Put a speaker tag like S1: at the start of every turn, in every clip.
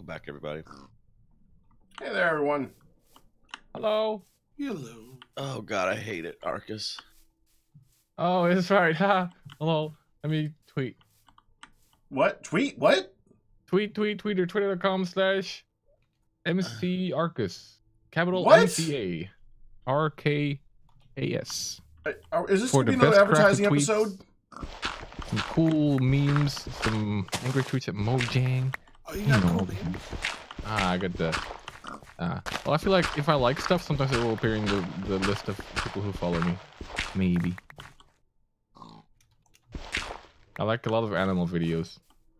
S1: Welcome back, everybody.
S2: Hey there, everyone.
S3: Hello.
S4: Hello.
S1: Oh God, I hate it, Arcus.
S3: Oh, it's right. Ha. Hello. Let me tweet.
S2: What? Tweet? What?
S3: Twitter, twitter.com/MC Arcus. Capital
S2: What?
S3: MCA. RKAS.
S2: Is this
S3: For
S2: going to
S3: the
S2: be another
S3: best
S2: advertising
S3: crafted
S2: episode?
S3: Some cool memes, some angry tweets at Mojang.
S4: Oh, you got
S3: No.
S4: cool names?
S3: I got the. Well, I feel like if I like stuff, sometimes it will appear in the list of people who follow me. Maybe. I like a lot of animal videos.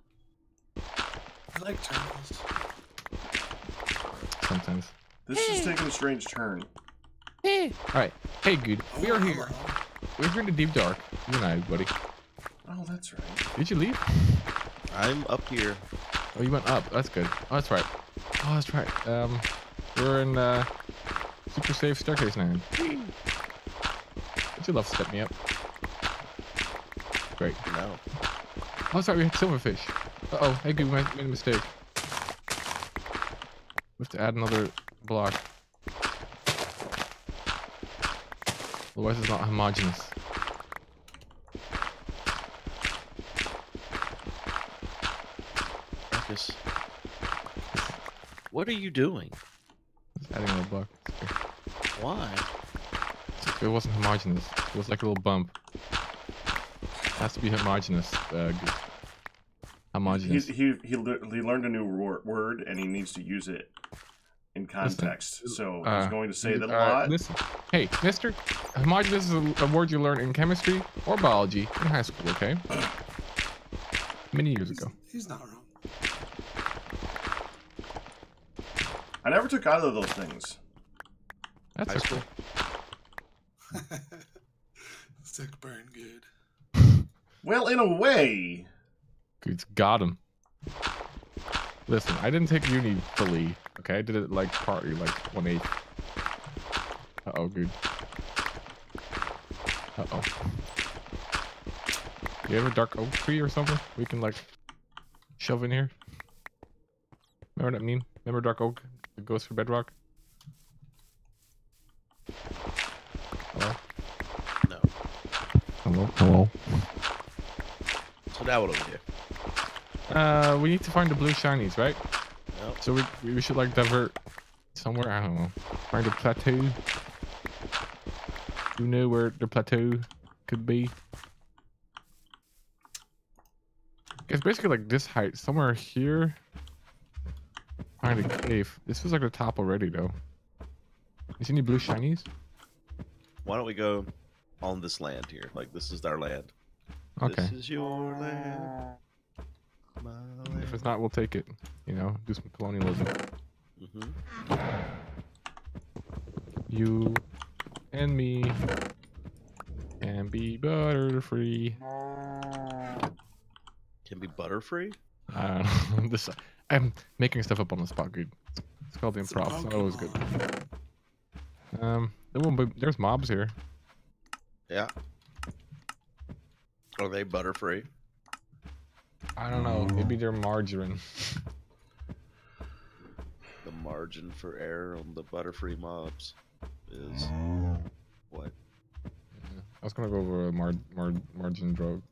S4: I like turtles.
S3: Sometimes.
S2: This is taking a strange turn.
S3: Alright. Hey, good. We are here.
S4: Hello.
S3: We're here in the deep dark. You and I, buddy.
S2: Oh, that's right.
S3: Did you leave?
S1: I'm up here.
S3: Oh, you went up. That's good. Oh, that's right. Oh, that's right. We're in super safe staircase now. Would you love to step me up? Great.
S1: No.
S3: Oh, sorry, we had silverfish. Uh-oh. Hey, good. We made a mistake. We have to add another block. Otherwise, it's not homogeneous.
S1: Arcus. What are you doing?
S3: Just adding another block. It's okay.
S1: Why?
S3: It wasn't homogeneous. It was like a little bump. It has to be homogeneous. Homogeneous.
S2: He learned a new word and he needs to use it in context. So he's going to say that a lot.
S3: Listen, hey, mister, homogeneous is a word you learn in chemistry or biology in high school, okay? Many years ago.
S4: He's not wrong.
S2: I never took either of those things.
S3: That's
S1: High
S3: okay.
S1: school.
S4: Sick burn good.
S2: Well, in a way.
S3: Good, got him. Listen, I didn't take uni fully, okay? I did it like partly, like 1/8. Uh-oh, good. Uh-oh. You have a dark oak tree or something we can like shove in here? Remember that meme? Remember dark oak? It goes for bedrock? Hello?
S1: No.
S3: Hello? Hello?
S1: So now what do we do?
S3: We need to find the blue shinies, right?
S1: Nope.
S3: So we should like divert somewhere, I don't know. Find a plateau. You know where the plateau could be? It's basically like this height, somewhere here. Find a cave. This was like the top already though. You see any blue shinies?
S1: Why don't we go on this land here? Like, this is our land.
S3: Okay.
S1: This is your land. My land.
S3: If it's not, we'll take it. You know, do some colonialism.
S1: Mm-hmm.
S3: You and me can be butter-free.
S1: Can be butterfree?
S3: I don't know. This, I'm making stuff up on the spot, dude. It's called the
S4: It's a
S3: improv. It's not always good.
S4: Pokemon.
S3: There's mobs here.
S1: Yeah. Are they butterfree?
S3: I don't know. Maybe they're margarine.
S1: The margin for error on the butterfree mobs is what?
S3: I was gonna go over a margin joke.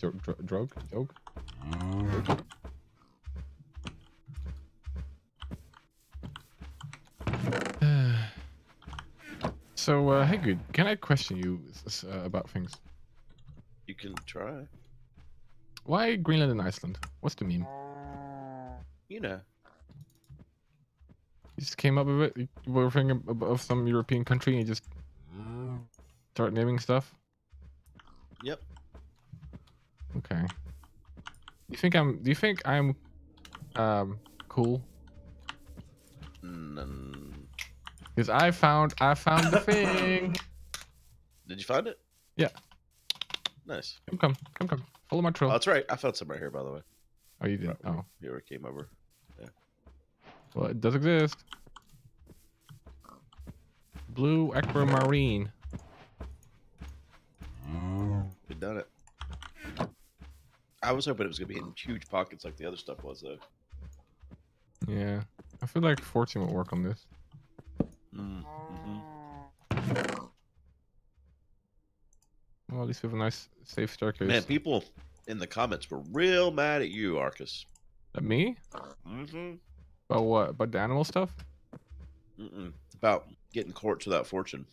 S3: So, hey, good. Can I question you about things?
S1: You can try.
S3: Why Greenland and Iceland? What's the meme?
S1: You know.
S3: You just came up with it? You were thinking of some European country and you just start naming stuff?
S1: Yep.
S3: Okay. Do you think I'm cool? Because I found the thing.
S1: Did you find it?
S3: Yeah.
S1: Nice.
S3: Come. Follow my
S1: Oh,
S3: trail.
S1: that's right. I found some right here, by the way.
S3: Oh, you did?
S1: Right,
S3: Oh.
S1: Here it came over.
S3: Well, it does exist. Blue aquamarine.
S1: We done it. I was hoping it was gonna be in huge pockets like the other stuff was, though.
S3: Yeah. I feel like fortune would work on this.
S1: Mm-hmm.
S3: Well, at least we have a nice, safe staircase.
S1: Man, people in the comments were real mad at you, Arcus.
S3: At me?
S1: Mm-hmm.
S3: About what? About the animal stuff?
S1: About getting courts without fortune.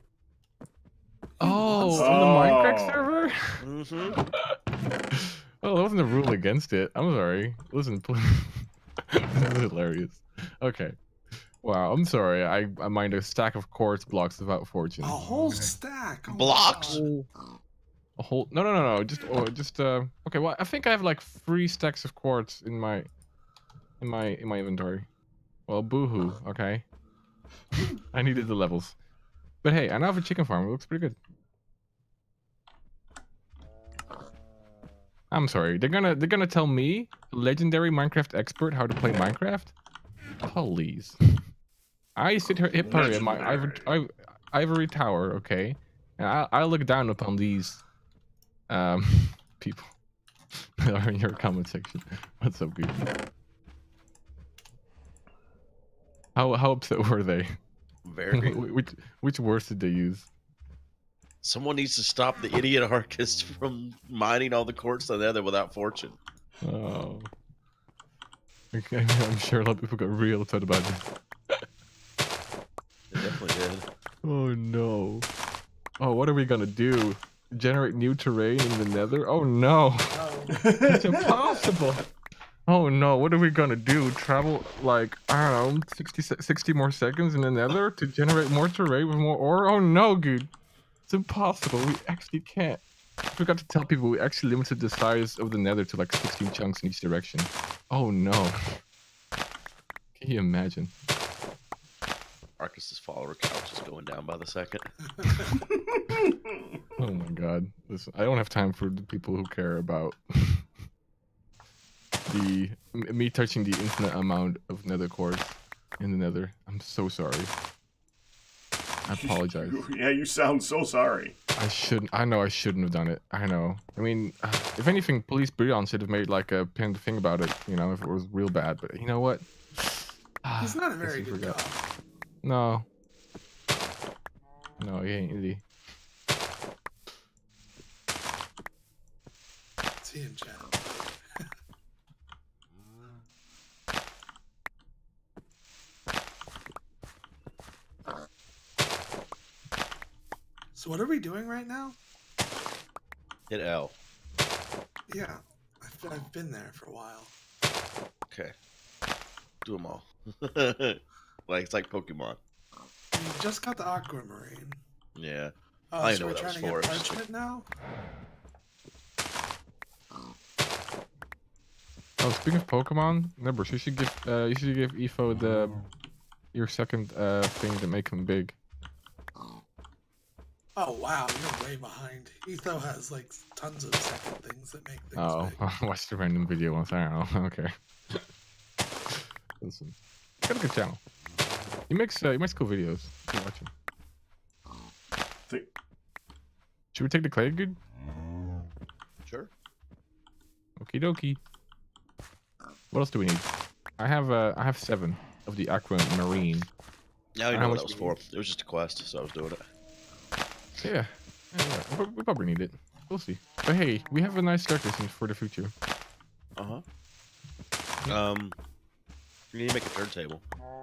S3: Oh, on the Minecraft server?
S1: Mm-hmm.
S3: Oh, that wasn't a rule against it. I'm sorry. Listen, please. This is hilarious. Okay. Wow, I'm sorry. I mined a stack of quartz blocks without fortune.
S4: A whole stack. Oh,
S1: Blocks?
S4: wow.
S3: A whole? No. Just okay. Well, I think I have like 3 stacks of quartz in my inventory. Well, boohoo. Okay. I needed the levels. But hey, I now have a chicken farm. It looks pretty good. I'm sorry. They're gonna tell me, legendary Minecraft expert, how to play Minecraft? Please. I sit here hip in my ivory tower, okay, and I look down upon these people that are in your comment section. What's up, dude? How upset were they?
S1: Very.
S3: Which words did they use?
S1: Someone needs to stop the idiot Arcus from mining all the quartz on the Nether without fortune.
S3: Oh. Okay, I'm sure a lot of people got real upset about this.
S1: They definitely did.
S3: Oh no. Oh, what are we gonna do? Generate new terrain in the Nether? Oh no. It's impossible. Oh no, what are we gonna do? Travel like, I don't know, 60 more seconds in the Nether to generate more terrain with more ore? Oh no, dude. It's impossible. We actually can't. I forgot to tell people we actually limited the size of the Nether to like 16 chunks in each direction. Oh no. Can you imagine?
S1: Arcus's follower count is going down by the second.
S3: Oh my god. Listen, I don't have time for the people who care about me touching the infinite amount of nether quartz in the Nether. I'm so sorry. I apologize.
S2: Yeah, you sound so sorry.
S3: I know I shouldn't have done it. I know. I mean, if anything, Police Brion should have made like a pinned thing about it, you know, if it was real bad. But you know what?
S4: He's not a very good cop.
S3: No. No, he ain't, is he?
S4: See him, chat. So what are we doing right now?
S1: Hit L.
S4: Yeah, I've been there for a while.
S1: Okay. Do them all. It's like Pokemon.
S4: You just got the Aquamarine.
S1: Yeah.
S4: Oh,
S1: I
S4: so
S1: know
S4: we're
S1: what that
S4: trying
S1: was
S4: to get
S1: for.
S4: parchment now?
S3: Oh, speaking of Pokemon, Nibbers, you should give Efo your second thing to make him big.
S4: Oh wow, you're way behind. Etho has like tons of second things that make things
S3: Oh,
S4: big.
S3: I watched a random video once. I don't know. Okay. Listen, he's got a good channel. He makes cool videos. Keep watching. Should we take the clay, good?
S1: Sure.
S3: Okie dokie. What else do we need? I have 7 of the Aquamarine.
S1: Now you
S3: How
S1: know what
S3: much
S1: that was
S3: do
S1: for. It was just a quest, so I was doing it.
S3: Yeah. We probably need it. We'll see. But hey, we have a nice staircase for the future.
S1: Uh-huh. You need to make a turntable.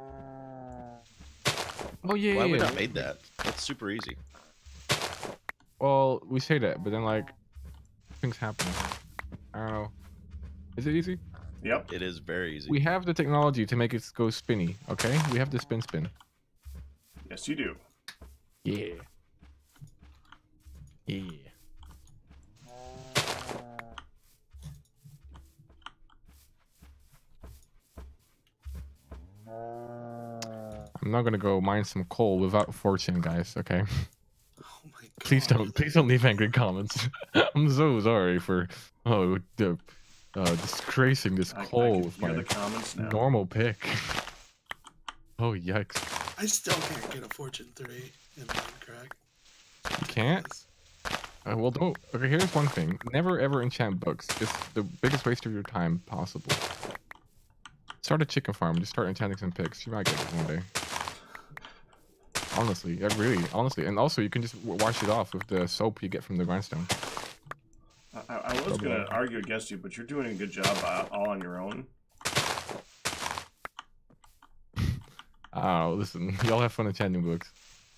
S3: Oh yeah.
S1: Why have we
S3: yeah.
S1: not made that? That's super easy.
S3: Well, we say that, but then like things happen. I don't know. Is it easy?
S2: Yep.
S1: It is very easy.
S3: We have the technology to make it go spinny. Okay, we have the spin.
S2: Yes, you do.
S3: Yeah. Yeah. I'm not gonna go mine some coal without fortune, guys. Okay.
S4: Oh my god.
S3: Please don't leave angry comments. I'm so sorry for disgracing this coal with
S2: hear
S3: my
S2: the comments now.
S3: normal pick. Oh yikes!
S4: I still can't get a Fortune 3 in Minecraft.
S3: You can't? Well, don't. Okay, here's one thing. Never ever enchant books. It's the biggest waste of your time possible. Start a chicken farm. Just start enchanting some pigs. You might get it one day. Honestly, yeah, really, honestly. And also, you can just wash it off with the soap you get from the grindstone.
S2: I was going to argue against you, but you're doing a good job all on your own.
S3: Oh, listen, y'all have fun enchanting books.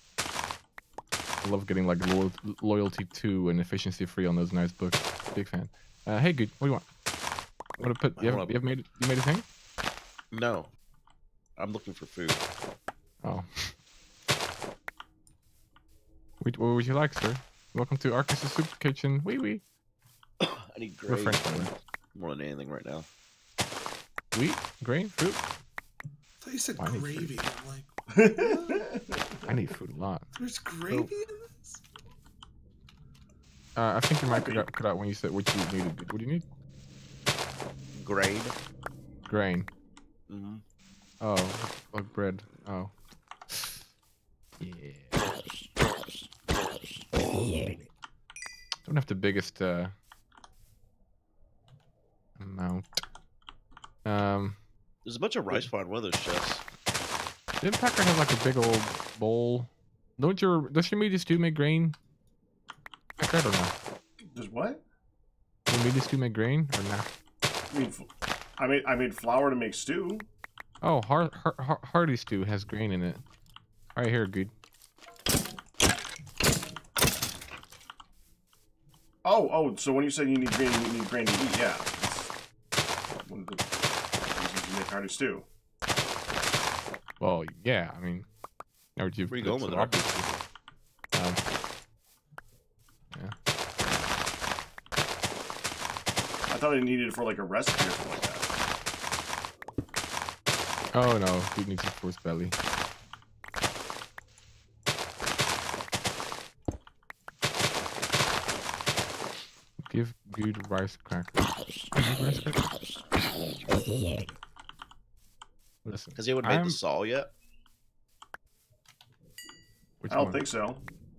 S3: I love getting like loyalty 2 and efficiency 3 on those nice books. Big fan. Hey, good. What do you want? Want to put? You have made you made a thing?
S1: No, I'm looking for food.
S3: Oh. What would you like, sir? Welcome to Arcus' Soup Kitchen. Wee wee.
S1: I need
S3: We're
S1: grain
S3: French,
S1: more than anything right now.
S3: Wheat, grain, fruit.
S4: I thought you said
S3: I need
S4: gravy. I'm like, what?
S3: I need food a lot.
S4: There's gravy in this?
S3: I think you might cut out when you said what you needed. What do you need?
S1: Grain.
S3: Grain.
S1: Mm-hmm.
S3: Oh, like bread. Oh. Yeah. Don't have the biggest amount.
S1: There's a bunch of rice find one of those chests.
S3: Didn't Packer have like a big old bowl? Does your meaty stew make grain? Packer, I don't know.
S2: Does what?
S3: Your meaty stew make grain or not?
S2: I made flour to make stew.
S3: Oh, hearty stew has grain in it. All right, here, good.
S2: Oh, so when you say you need grain to eat, yeah. That's one of the reasons you make hearty stew.
S3: Well, yeah, I mean, where you
S1: going with it?
S3: Yeah.
S2: I thought I needed it for like a recipe or something like that.
S3: Oh no, food needs a force belly. Give good rice crackers. Listen,
S1: Has anyone made the saw yet?
S2: I don't think so.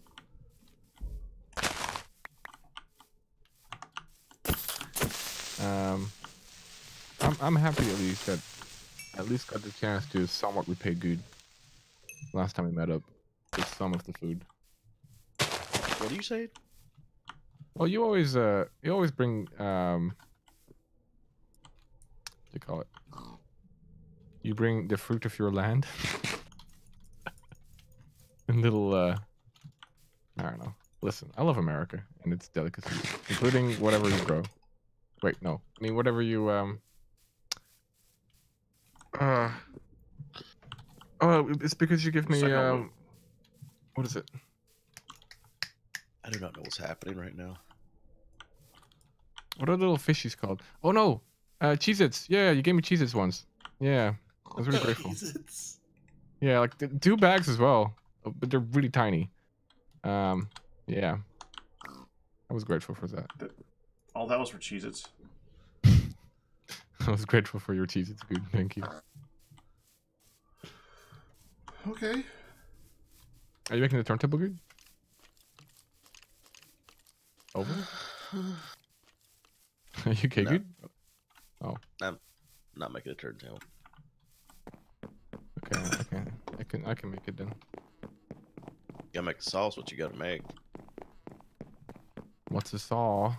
S3: I'm happy at least that got the chance to somewhat repay good. Last time we met up with some of the food.
S1: What do you say?
S3: Well, you always bring what do you call it? You bring the fruit of your land. And little I don't know. Listen, I love America and its delicacies, including whatever you grow. Wait, no. I mean whatever you oh, it's because you give me what is it?
S1: I do not know what's happening right now.
S3: What are the little fishies called? Oh no! Cheez-Its! Yeah, you gave me Cheez-Its once. Yeah. I was really grateful. Yeah, like 2 bags as well. But they're really tiny. Yeah. I was grateful for that.
S2: All that was for Cheez-Its.
S3: I was grateful for your Cheez-Its, good. Thank you.
S2: Okay.
S3: Are you making the turntable good? Over? Are you okay,
S1: No.
S3: good? Oh.
S1: I'm not making a turntable.
S3: Okay, I can make it then.
S1: You gotta make the sauce, what you gotta make.
S3: What's a saw?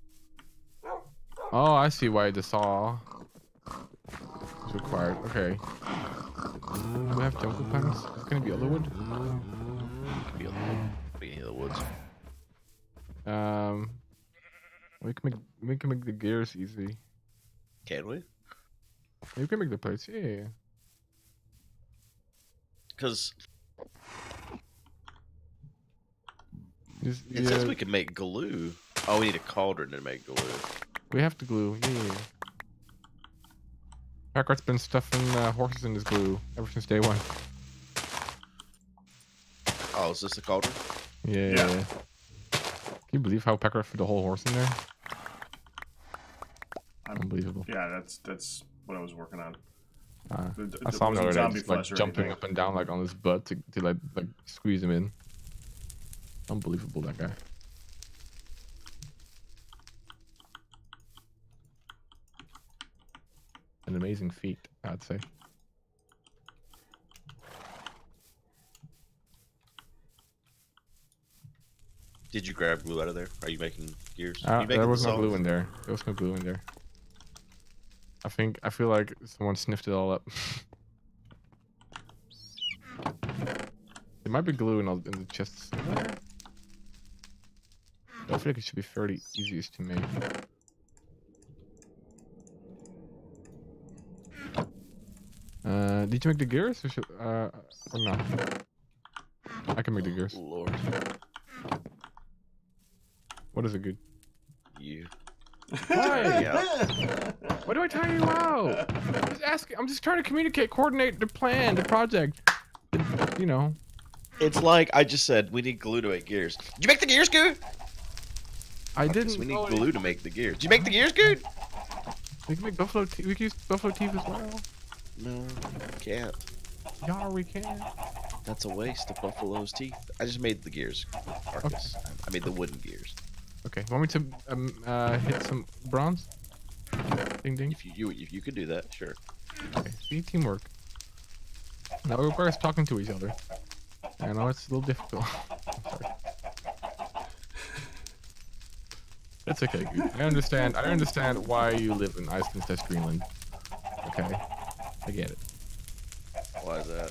S3: Oh, I see why the saw is required. Okay. Do we have jungle planks? Is it gonna be other wood?
S1: Could be any of the woods.
S3: We can make the gears easy.
S1: Can we?
S3: You can make the plates, yeah.
S1: Because
S3: Just,
S1: it says we can make glue. Oh, we need a cauldron to make glue.
S3: we have to glue, yeah. Packart's been stuffing horses in his glue ever since day 1.
S1: Oh, is this the cauldron?
S3: Yeah. Can you believe how Packard fit the whole horse in there? Unbelievable.
S2: Yeah, that's what I was working on.
S3: I saw him the other day, just, like, jumping
S2: anything.
S3: up and down like on his butt to like squeeze him in. Unbelievable, that guy. And amazing feat, I'd say.
S1: Did you grab glue out of there? Are you making gears?
S3: There was no glue in there. There was no glue in there. I feel like someone sniffed it all up. There might be glue in the chests somewhere. I feel like it should be fairly easiest to make. Did you make the gears or no? I can make the gears.
S1: Lord.
S3: What is it good?
S1: You.
S3: Why? Why do I tire you out? I'm just trying to communicate, coordinate the plan, the project. You know.
S1: It's like I just said, we need glue to make gears. Did you make the gears good?
S3: I didn't.
S1: We need glue to make the gears. Did you make the gears good?
S3: We can make buffalo teeth. We can use buffalo teeth as well.
S1: No, can't.
S3: Yeah, we can.
S1: That's a waste of buffalo's teeth. I just made the gears. Arcus. Okay. I made the wooden gears.
S3: Okay. Want me to hit some bronze? Ding ding.
S1: If you could do that, sure.
S3: Okay. See, teamwork. Now it requires talking to each other. I know it's a little difficult. Sorry. It's okay, dude. I understand why you live in Iceland/Greenland. Okay. I get it.
S1: Why is that?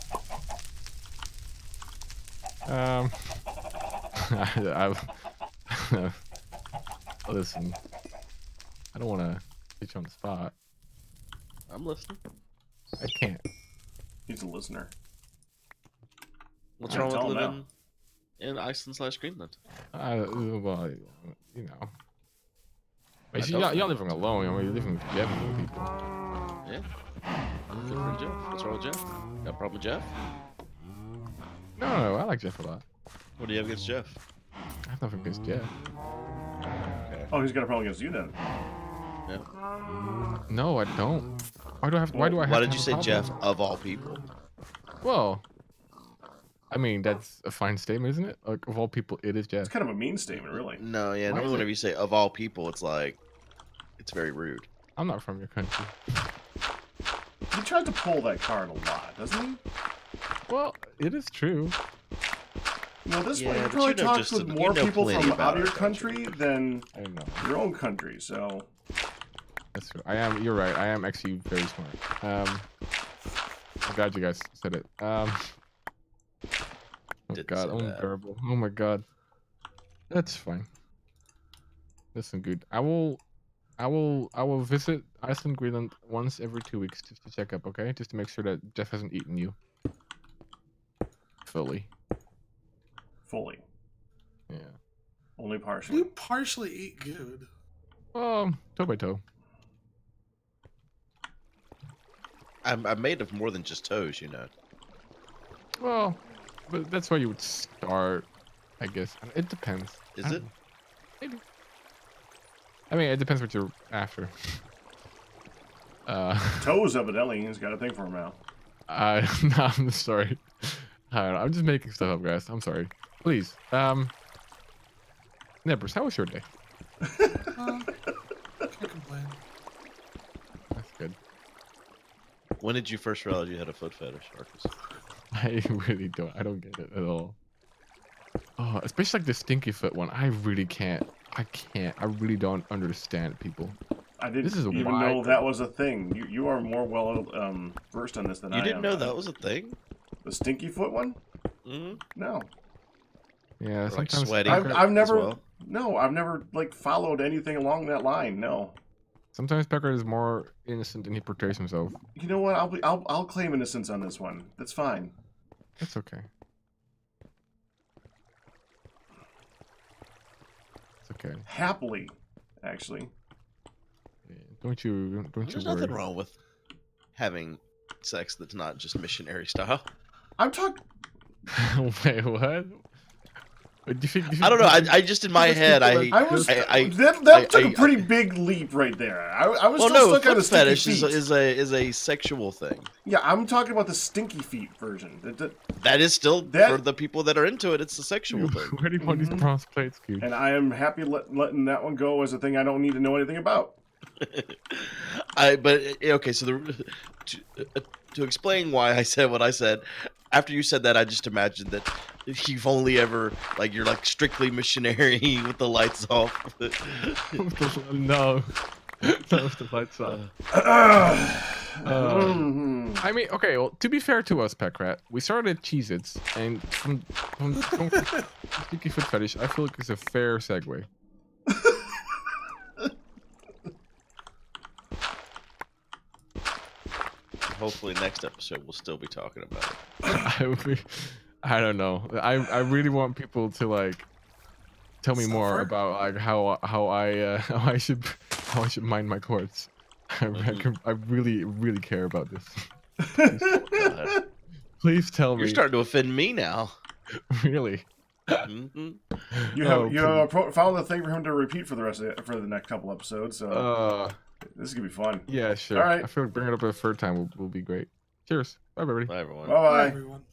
S3: Listen. I don't want to get you on the spot.
S1: I'm listening.
S3: I can't.
S2: He's a listener.
S1: What's wrong with living in Iceland/Greenland?
S3: Well, you know. Wait, you're not living alone. I mean, you're living with Jeff and people.
S1: Yeah. I'm living with Jeff. What's wrong with Jeff? Got a problem with Jeff?
S3: No, I like Jeff a lot.
S1: What do you have against Jeff?
S3: I have nothing against Jeff.
S1: Okay.
S2: Oh, he's got a problem against you then.
S1: Yeah.
S3: No, I don't. Why do I have
S1: Why
S3: to
S1: did you say Jeff of all people?
S3: Well, I mean, that's a fine statement, isn't it? Like, of all people, it is Jeff.
S2: It's kind of a mean statement, really.
S1: No, yeah. Normally, whenever you say of all people, it's like, it's very rude.
S3: I'm not from your country.
S2: He tries to pull that card a lot, doesn't he?
S3: Well, it is true.
S2: You know, this
S1: Yeah,
S2: way, he
S1: but
S2: probably
S1: you know
S2: talks
S1: just
S2: with
S1: a-
S2: more
S1: you know
S2: people
S1: plenty
S2: from
S1: about
S2: out of your
S1: our
S2: country than
S3: I know.
S2: your own country, so...
S3: That's true. You're right. I am actually very smart. I'm glad you guys said it. Oh
S1: Didn't
S3: god,
S1: say
S3: I'm
S1: that.
S3: unbearable. Oh my god. That's fine. Listen, good. I will visit Iceland, Greenland once every 2 weeks just to check up, okay? Just to make sure that Jeff hasn't eaten you. Fully.
S2: Fully.
S3: Yeah.
S2: Only partially.
S4: You partially eat good.
S3: Well, toe by toe.
S1: I'm made of more than just toes, you know.
S3: Well, but that's where you would start, I guess. It depends.
S1: Is it?
S3: Maybe. I mean, it depends what you're after.
S2: Toes, evidently. He's got a thing for him now.
S3: No, I'm sorry. I don't know. I'm just making stuff up, guys. I'm sorry. Please. Nippers, how was your day?
S4: Can't complain.
S3: That's good.
S1: When did you first realize you had a foot fetish, Arcus?
S3: I really don't. I don't get it at all. Oh, especially like the stinky foot one. I really can't. I really don't understand people.
S2: I didn't
S3: This is
S2: even
S3: wide.
S2: know that was a thing. You are more well versed on this than I am.
S1: You didn't know that was a thing?
S2: The stinky foot one?
S1: Mm-hmm.
S2: No.
S3: Yeah,
S1: Or, like,
S3: sometimes
S1: sweaty.
S3: Pecker,
S2: I've never.
S1: well.
S2: No, I've never like followed anything along that line. No.
S3: sometimes Pecker is more innocent than he portrays himself.
S2: You know what? I'll claim innocence on this one. That's fine.
S3: It's okay. It's okay.
S2: Happily, actually.
S3: Yeah, don't you
S1: There's
S3: worry.
S1: nothing wrong with having sex that's not just missionary style.
S2: I'm talking.
S3: Wait, what? Do you think,
S1: I don't know. I just in my head,
S2: that took a pretty big leap right there. I was
S1: Well,
S2: still
S1: no,
S2: stuck on the
S1: foot
S2: stinky
S1: fetish
S2: feet.
S1: is a sexual thing.
S2: Yeah, I'm talking about the stinky feet version.
S1: That is still
S2: That-
S1: for the people that are into it. It's a sexual thing.
S3: Where do you want these bronze plates, Q?
S2: And I am happy letting that one go as a thing I don't need to know anything about.
S1: Okay. So to explain why I said what I said, after you said that, I just imagined that you've only ever you're like strictly missionary with the lights off.
S3: No. Not with the lights on. I mean, okay. Well, to be fair to us, Packrat, we started at Cheez-Its, and from Sticky Foot Fetish, I feel like it's a fair segue.
S1: Hopefully, next episode we'll still be talking about it.
S3: I don't know. I really want people to like tell me more about like how I should mind my chords. I really care about this. Please tell me.
S1: You're starting to offend me now.
S3: Really?
S2: You have found the thing for him to repeat for the rest of for the next couple episodes. So this is gonna be fun.
S3: Yeah, sure.
S2: All right.
S3: I feel like bringing it up a third time will be great. Cheers. Bye, everybody.
S1: Bye, everyone.
S2: Bye,
S4: everyone.